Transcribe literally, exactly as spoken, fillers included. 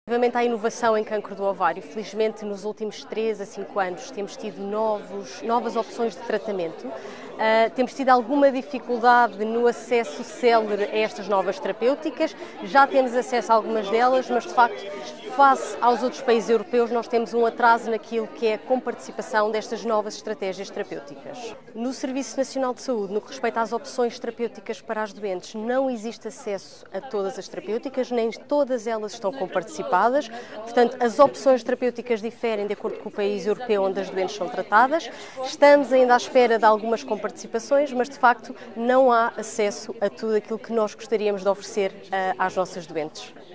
Relativamente à inovação em cancro do ovário, felizmente nos últimos três a cinco anos temos tido novos, novas opções de tratamento. Uh, temos tido alguma dificuldade no acesso célere a estas novas terapêuticas, já temos acesso a algumas delas, mas de facto, face aos outros países europeus, nós temos um atraso naquilo que é a comparticipação destas novas estratégias terapêuticas. No Serviço Nacional de Saúde, no que respeita às opções terapêuticas para as doentes, não existe acesso a todas as terapêuticas, nem todas elas estão comparticipadas, portanto, as opções terapêuticas diferem de acordo com o país europeu onde as doentes são tratadas. Estamos ainda à espera de algumas comparticipações, mas de facto não há acesso a tudo aquilo que nós gostaríamos de oferecer uh, às nossas doentes.